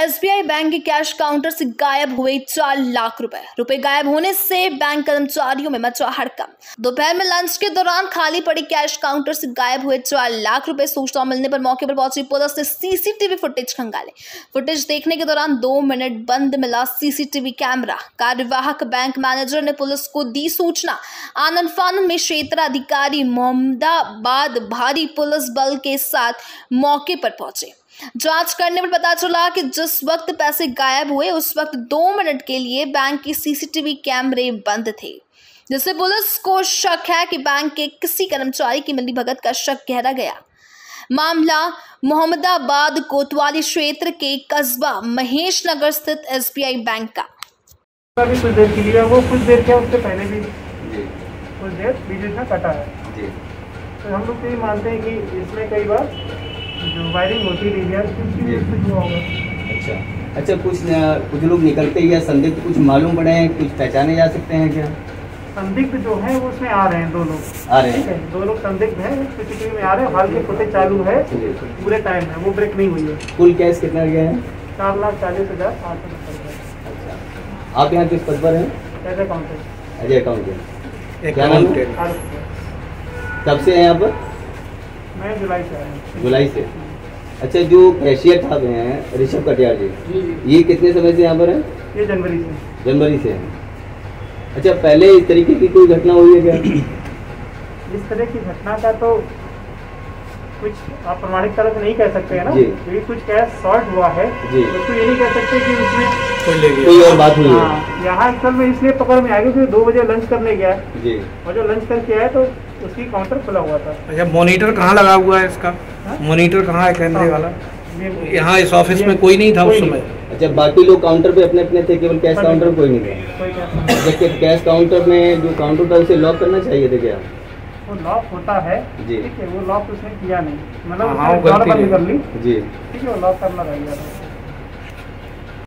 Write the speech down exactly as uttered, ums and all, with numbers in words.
SBI bank के cash counter से गायब हुए चार लाख रुपए रुपए गायब होने से बैंक कर्मचारियों में मचा हड़कंप। दोपहर में लंच के दौरान खाली पड़े कैश काउंटर से गायब हुए चार लाख रुपए सूचना मिलने पर मौके पर पहुंची पुलिस ने सीसीटीवी फुटेज खंगाले। फुटेज देखने के दौरान दो मिनट बंद मिला सीसीटीवी कैमरा। कार्यवाहक बैंक मैनेजर ने पुलिस को दी सूचना। आनंद फानन में क्षेत्र अधिकारी मोहम्मदाबाद भारी पुलिस बल के साथ मौके पर पहुंचे। जांच करने पर पता चला कि जिस वक्त पैसे गायब हुए उस वक्त दो मिनट के लिए बैंक के सीसीटीवी कैमरे बंद थे, जिससे पुलिस को शक है कि बैंक के किसी कर्मचारी की मिलीभगत का शक गहरा गया। मामला मोहम्मदाबाद कोतवाली क्षेत्र के कस्बा महेश नगर स्थित एसबीआई बैंक का। अभी कुछ देर के लिए वो कुछ देर क्या उससे पहले भी कुछ देर बीच में कटा है जी। तो हम लोग तो ये मानते हैं कि इसमें कई बार जो वायरिंग होती रही है कुछ हुआ होगा। अच्छा अच्छा कुछ न, कुछ लोग निकलते या संदिग्ध कुछ मालूम पड़े हैं, कुछ पहचाने जा सकते हैं क्या? संदिग्ध जो है वो उसमें आ रहे हैं, दो लोग आ रहे हैं। ठीक है, दो लोग संदिग्ध हैं, सीसीटीवी में आ रहे हैं। हाल के फुटेज चालू है, पूरे टाइम है, वो ब्रेक नहीं हुई है। कुल कैश कितना गया है? चार लाख चालीस हजार आठ सौ सत्तर। अच्छा, आप यहाँ किस पद पर हैं? As accountant. As accountant. क्या नाम है? कब से हैं यहाँ पर? मैं जुलाई से आया। जुलाई से। अच्छा, जो कैशियर साहब हैं ऋषभ कटियार जी, ये कितने समय से यहाँ पर हैं? ये जनवरी से। जनवरी से हैं। अच्छा, पहले इस तरीके की कोई घटना हुई है क्या? इस तरह की घटना का तो कुछ आप प्रमाणिक तरह से नहीं कह सकते हैं ना, क्योंकि कुछ कैश शॉर्ट हुआ है जी, तो ये नहीं कह सकते कि उसमें कोई और बात हुई है। यहाँ असल में इसलिए पकड़ में आ गई क्योंकि दो बजे लंच करने गया जी, और जो लंच करके आया तो उसकी काउंटर खुला हुआ था। अच्छा, मॉनिटर कहाँ लगा हुआ है इसका? मॉनिटर कहाँ है कैमरे वाला? यहाँ इस ऑफिस में कोई नहीं था उस समय। अच्छा, बाकी लोग काउंटर पे अपने अपने थे, केवल कैश काउंटर कोई नहीं था? जबकि कैश काउंटर में जो काउंटर था उसे लॉक करना चाहिए था क्या? वो लॉक होता है जी, ठीक है, वो लॉक उसने किया नहीं, मतलब हाँ, उसने बंद कर ली जी, ठीक है, वो लॉक करना रह गया था।